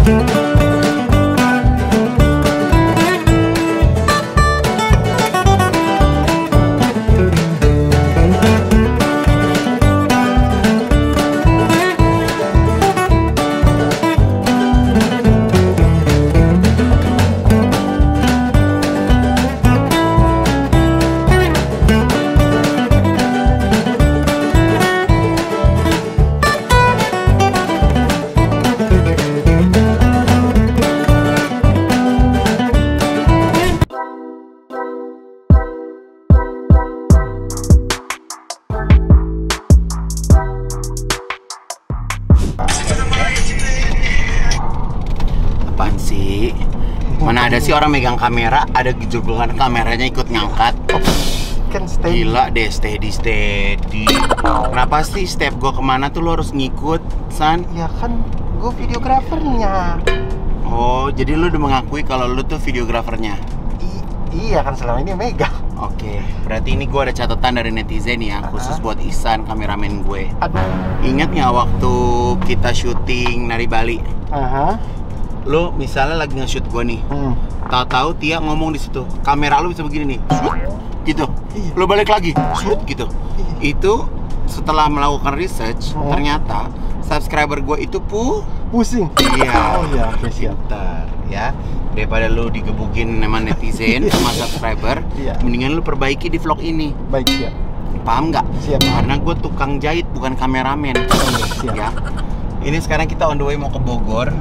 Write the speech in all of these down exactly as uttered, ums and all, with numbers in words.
Mana ada sih orang megang kamera, ada gejolongan kameranya ikut ngangkat. Kan steady. Gila deh, steady steady. Kenapa sih step gua kemana tuh lo harus ngikut, San? Ya kan, gue videografernya. Oh, jadi lu udah mengakui kalau lu tuh videografernya? I iya kan, selama ini megang. Oke, berarti ini gue ada catatan dari netizen ya, uh-huh. khusus buat Ihsan, kameramen gue. Aduh. Ingat nggak waktu kita syuting Nari Bali? Uh-huh. Lo misalnya lagi nge-shoot gue nih, hmm. tahu-tahu Tia ngomong di situ, kamera lo bisa begini nih, shoot, gitu. Iya. Lo balik lagi, shoot, gitu. Iya. Itu setelah melakukan research, hmm. ternyata subscriber gue itu pu pusing. Iya. Oh iya, oke, siap. Pintar, ya. Daripada lo digebukin sama netizen sama subscriber, iya. mendingan lo perbaiki di vlog ini. Baik, siap. Paham nggak? Siap. Karena gue tukang jahit, bukan kameramen. Oh, siap. Ya. Ini sekarang kita on the way mau ke Bogor.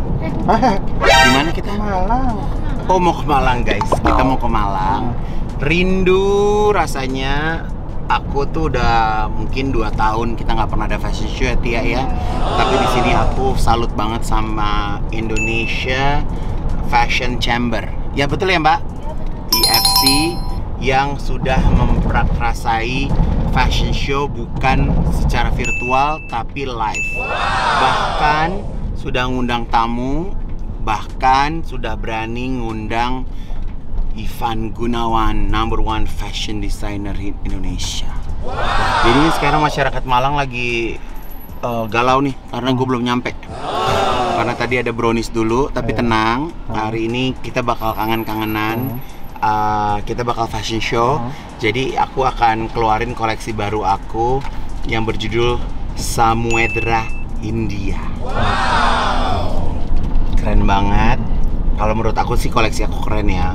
Di mana kita? Malang. Oh, mau ke Malang, guys. Kita mau ke Malang. Rindu rasanya. Aku tuh udah mungkin dua tahun kita nggak pernah ada fashion show ya, Tia ya. Tapi di sini aku salut banget sama Indonesia Fashion Chamber. Ya betul ya, Mbak? I F C yang sudah memprakrasai fashion show bukan secara virtual tapi live. Bahkan sudah ngundang tamu, bahkan sudah berani ngundang Ivan Gunawan, number one fashion designer in Indonesia. Jadi sekarang masyarakat Malang lagi uh, galau nih karena gue belum nyampe. Karena tadi ada brownies dulu, tapi tenang, hari ini kita bakal kangen-kangenan. Uh, kita bakal fashion show, uh-huh. jadi aku akan keluarin koleksi baru aku yang berjudul Samudra India. Wow. Keren banget. Kalau menurut aku sih koleksi aku keren ya.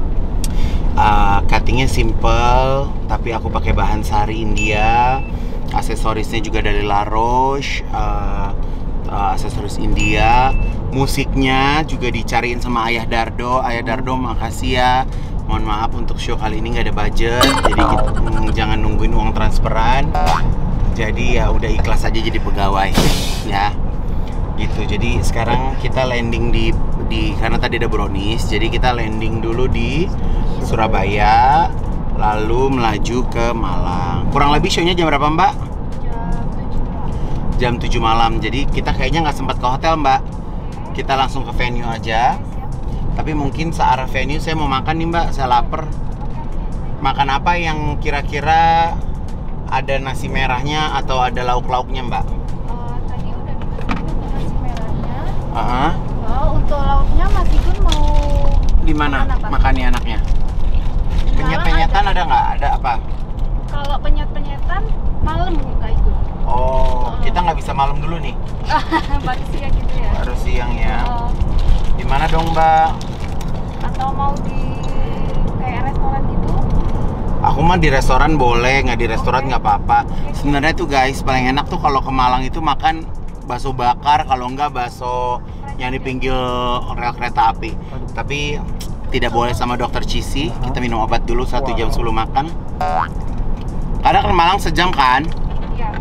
Uh, cuttingnya simple, tapi aku pakai bahan sari India. Aksesorisnya juga dari La Roche. Uh, uh, aksesoris India. Musiknya juga dicariin sama Ayah Dardo. Ayah Dardo, makasih ya. Mohon maaf untuk show kali ini nggak ada budget, jadi kita mm, jangan nungguin uang transferan. Jadi ya udah ikhlas aja jadi pegawai, ya. Gitu. Jadi sekarang kita landing di di karena tadi ada brownies, jadi kita landing dulu di Surabaya, lalu melaju ke Malang. Kurang lebih show-nya jam berapa, Mbak? Jam tujuh malam. Jadi kita kayaknya nggak sempat ke hotel, Mbak. Kita langsung ke venue aja. Tapi mungkin searah venue saya mau makan nih, Mbak, saya lapar. Makan apa yang kira-kira ada nasi merahnya atau ada lauk-lauknya, Mbak? Uh, tadi udah dibagi nasi merahnya. Uh-huh. Oh, untuk lauknya Mas Igun mau di mana makannya anaknya? Penyet-penyetan ada nggak? Ada apa? Kalau penyet-penyetan malam nggak ikut. Oh, uh. kita nggak bisa malam dulu nih. Baru siang gitu ya? Baru siang ya. Uh. Di mana dong, Mbak? Atau mau di kayak restoran gitu? Aku mah di restoran boleh, nggak di restoran nggak okay. apa-apa. Okay. Sebenarnya tuh guys, paling enak tuh kalau ke Malang itu makan bakso bakar, kalau nggak bakso yang di pinggir rel kereta api. Tapi tidak boleh sama dokter Cisi. Kita minum obat dulu satu wow. jam sebelum makan. Karena ke Malang sejam kan? Iya.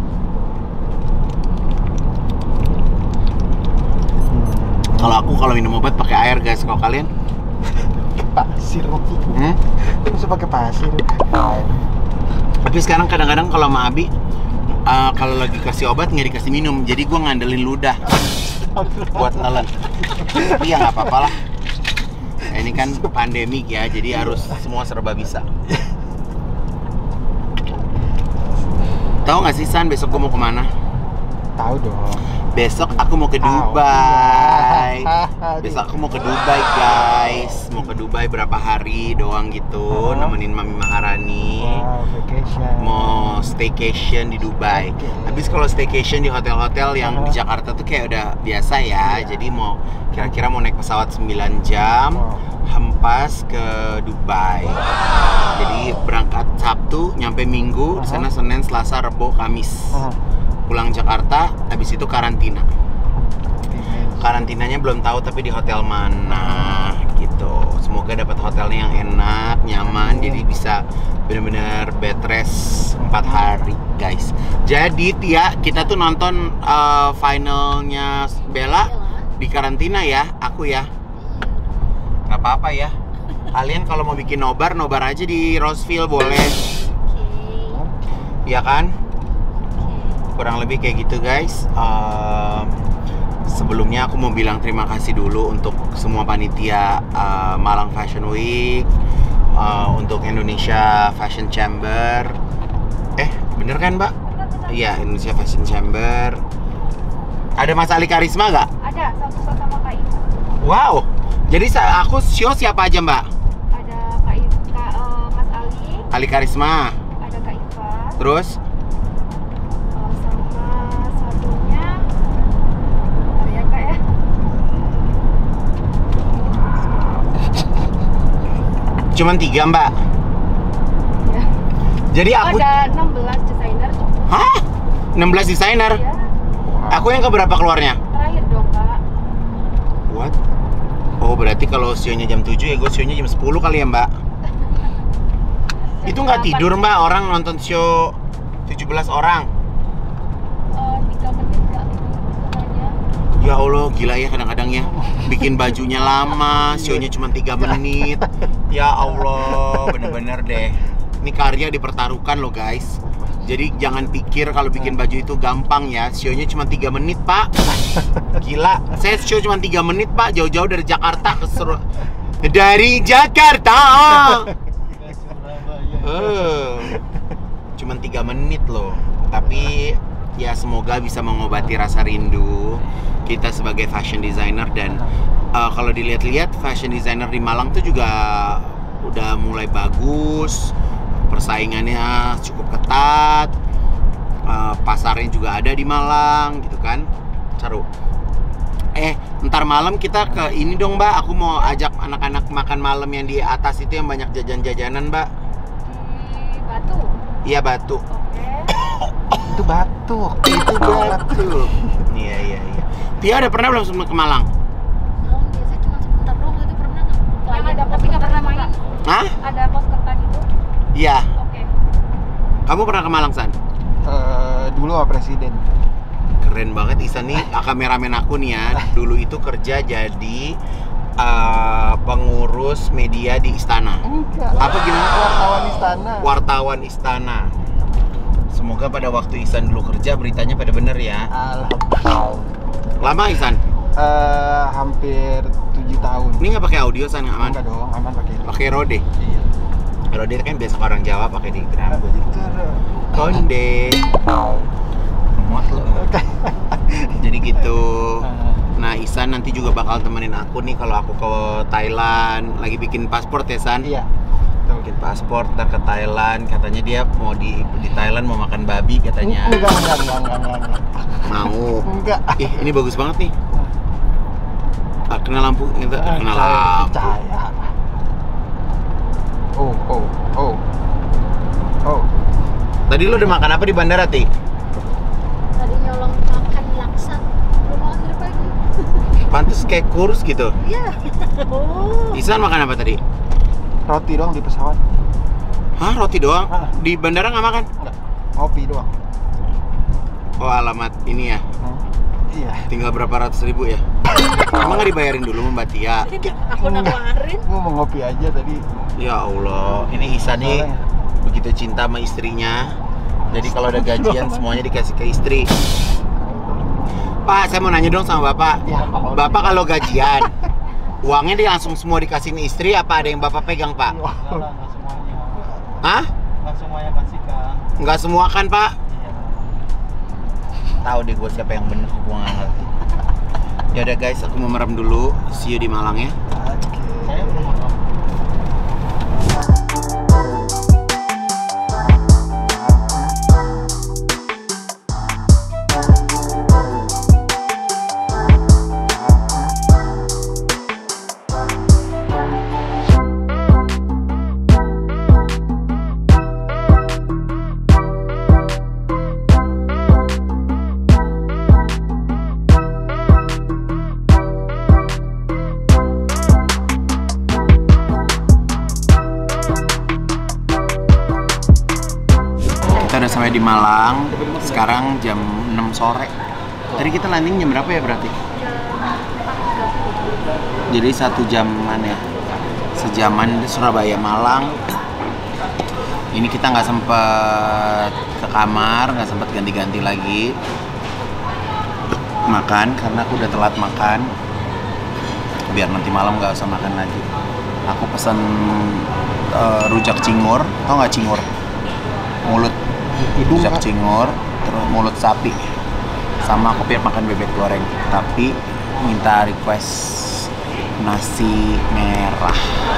Kalau aku kalau minum obat pakai air, guys. Kalau kalian? Pasir. Hmm? Bisa pakai pasir. Tapi sekarang kadang-kadang kalau sama Abi, uh, kalau lagi kasih obat nggak dikasih minum, jadi gue ngandelin ludah buat nelen. Tapi ya nggak apa-apa lah. Nah, ini kan pandemik ya, jadi harus semua serba bisa. Tahu nggak sih San, besok gue mau kemana? Tahu dong. Besok aku mau ke Dubai. Besok aku mau ke Dubai guys. Mau ke Dubai berapa hari doang gitu, nemenin Mami Maharani. Wow, vacation. Mau staycation di Dubai. Habis kalau staycation di hotel-hotel yang di Jakarta tuh kayak udah biasa ya. Iya. Jadi mau kira-kira mau naik pesawat sembilan jam, Wow. hempas ke Dubai. Jadi berangkat Sabtu, nyampe Minggu, di sana Senin, Selasa, Rebo, Kamis. Uh-huh. Pulang Jakarta, habis itu karantina. Image. Karantinanya belum tahu tapi di hotel mana gitu. Semoga dapat hotelnya yang enak, nyaman, jadi bisa benar-benar bed rest empat hari, guys. Jadi Tia, kita tuh nonton uh, finalnya Bella di karantina ya, aku ya. Gak apa-apa ya. Kalian kalau mau bikin nobar, nobar aja di Roseville boleh. Iya kan? Kurang lebih kayak gitu guys. Um, sebelumnya aku mau bilang terima kasih dulu untuk semua panitia uh, Malang Fashion Week, uh, untuk Indonesia Fashion Chamber. Eh, bener kan Mbak? Iya, Indonesia Fashion Chamber. Ada Mas Ali Karisma nggak? Ada, satu shot sama Kak Iva. Wow. Jadi sa- aku show siapa aja Mbak? Ada Kak Iva, uh, Mas Ali, Ali Karisma. ada Kak Iva. Terus? Uh, sama satunya, bentar ya Kak ya. Cuman tiga Mbak. Ya. Jadi aku. Ada enam belas desainer. Hah? enam belas desainer? Ya, Aku yang keberapa keluarnya? terakhir dong Kak. What? Oh berarti kalau sionya jam tujuh ya gue sionya jam sepuluh kali ya Mbak? Itu nggak tidur Mbak, orang nonton show tujuh belas orang. Uh, tiga menit Kak, setengahnya. Ya Allah, gila ya kadang-kadang ya. Bikin bajunya lama, sionya cuma tiga menit. Ya Allah, bener-bener deh. Ini karya dipertaruhkan loh guys. Jadi jangan pikir kalau bikin baju itu gampang ya. Sionya cuma tiga menit Pak. Gila, saya show cuma tiga menit Pak. Jauh-jauh dari Jakarta ke Sur... Dari Jakarta. Uh, cuman tiga menit loh. Tapi ya semoga bisa mengobati rasa rindu kita sebagai fashion designer. Dan uh, kalau dilihat-lihat fashion designer di Malang tuh juga udah mulai bagus. Persaingannya cukup ketat, uh, pasarnya juga ada di Malang gitu kan. Seru. Eh, ntar malam kita ke ini dong Mbak. Aku mau ajak anak-anak makan malam yang di atas itu yang banyak jajan-jajanan Mbak. Di Batu. Iya Batu. Oke. Itu batu. Itu Batu. Iya iya iya. Tia udah pernah belum sebelum ke Malang? Belum, biasa cuma sebentar doang itu pernah Yang ada tapi nggak pernah main. Hah? Ada pos kertas gitu. Iya. Oke. Kamu pernah ke Malang San? Eh, dulu sama presiden. Keren banget Isan nih, kameramen aku nih ya. Dulu itu kerja jadi uh, pengurus media di istana. Enggak. Apa gimana? Wartawan istana. Wartawan istana. Semoga pada waktu Isan dulu kerja beritanya pada bener ya. Alhamdulillah. Lama Isan? Eh, hampir tujuh tahun. Ini nggak pakai audio San, aman? Enggak dong, aman pakai itu. Pakai Rode. Iya. Rode kan biasa orang Jawa pakai di rambut. Itu Konde. Muat lo. Jadi gitu. Nah Isan nanti juga bakal temenin aku nih kalau aku ke Thailand. Lagi bikin paspor ya San? Iya. Bikin paspor, ntar ke Thailand. Katanya dia mau di di Thailand mau makan babi katanya. Enggak, enggak, enggak, enggak, enggak, enggak. Mau. Enggak. Ih ini bagus banget nih. Ah, kena lampu, gitu. Kena Saya lampu. percaya. Oh, oh, oh. Oh. Tadi lu udah makan apa di bandara, Ti? Tadi nyolong makan laksa, belum makan dari pagi. Pantes kayak kurus gitu. Iya. Oh. Isan makan apa tadi? Roti doang di pesawat. Hah, roti doang? Ah. Di bandara nggak makan? Enggak. Ngopi doang. Oh, alamat ini ya. Hmm. Iya. Tinggal berapa ratus ribu ya? Emang nggak dibayarin dulu sama Mbak Tia? Aku nawarin. Gua mau ngopi aja tadi. Ya Allah, ini Isan nih begitu cinta sama istrinya. Jadi kalau ada gajian semuanya dikasih ke istri. Pak, saya mau nanya dong sama Bapak. Ya, Bapak kalau gajian, uangnya dia langsung semua dikasihin istri apa ada yang Bapak pegang, Pak? Wah. Enggak semuanya. Hah? Enggak semuanya kasihkan. Nggak semua kan, Pak? Iya. tahu deh gue siapa yang bener, gue nggak ngerti. Ya udah guys, aku mau merem dulu. See you di Malang ya. Oke. Saya belum makan. Kita udah sampai di Malang. Sekarang jam enam sore. Tadi kita landing jam berapa ya berarti? Jadi satu jaman ya. Sejaman di Surabaya Malang. Ini kita nggak sempet ke kamar, nggak sempet ganti-ganti lagi makan karena aku udah telat makan. Biar nanti malam nggak usah makan lagi. Aku pesan uh, rujak cingur. Tau nggak cingur? Mulut. Rujak cingur, terus mulut sapi, sama aku biar makan bebek goreng, tapi minta request nasi merah.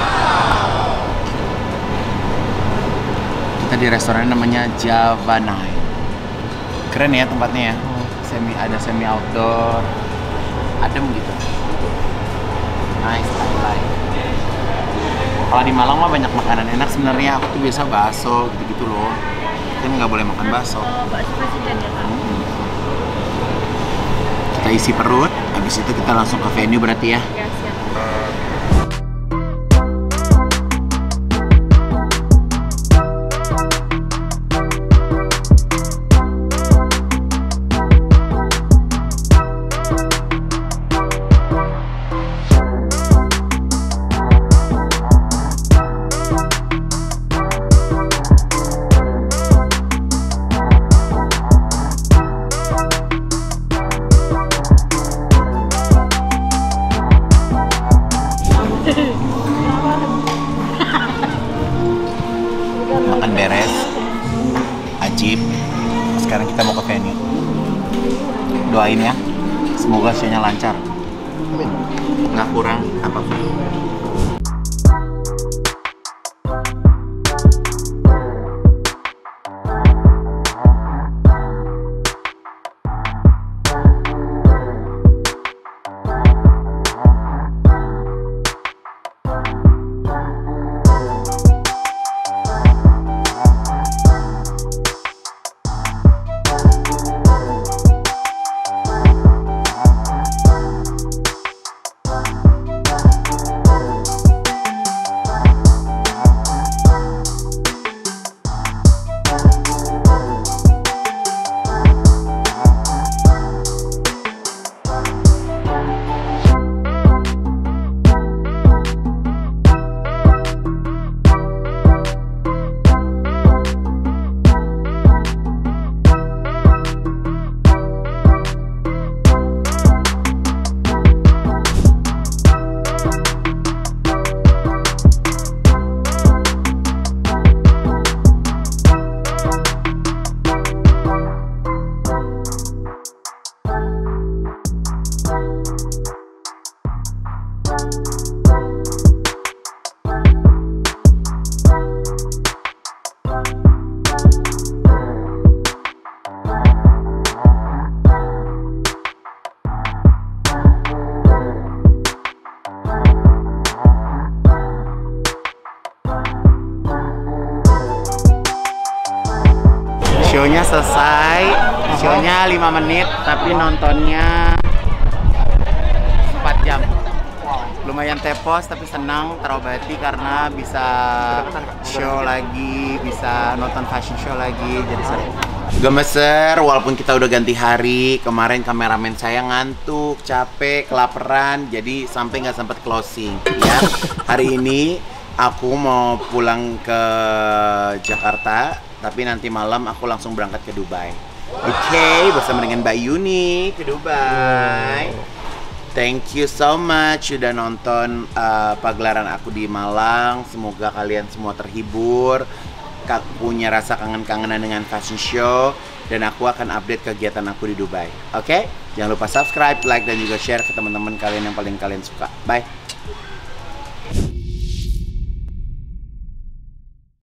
Kita di restoran namanya Javanai. Keren ya tempatnya ya, semi ada semi outdoor, adem gitu. Nice, I like. Kalau di Malang mah banyak makanan enak sebenarnya. Aku tuh biasa bakso gitu-gitu loh. Kan nggak boleh makan bakso. Bakso presiden ya kan? Kita isi perut, habis itu kita langsung ke venue berarti ya. Ya siap. Makan beres, ajib. Sekarang kita mau ke venue. Doain ya, semoga show-nya lancar. Amin. Nggak kurang apapun. Show-nya selesai, show-nya lima menit, tapi nontonnya empat jam. Lumayan tepos, tapi senang, terobati karena bisa show lagi, bisa nonton fashion show lagi, jadi seru. Gemeser, walaupun kita udah ganti hari, kemarin kameramen saya ngantuk, capek, kelaparan, jadi sampai nggak sempat closing. Ya, hari ini aku mau pulang ke Jakarta. Tapi nanti malam aku langsung berangkat ke Dubai. Oke, okay, bersama dengan Mbak Yuni ke Dubai. Thank you so much sudah nonton uh, pagelaran aku di Malang. Semoga kalian semua terhibur, punya rasa kangen-kangenan dengan fashion show. dan aku akan update kegiatan aku di Dubai. Oke? Jangan lupa subscribe, like, dan juga share ke teman-teman kalian yang paling kalian suka. Bye.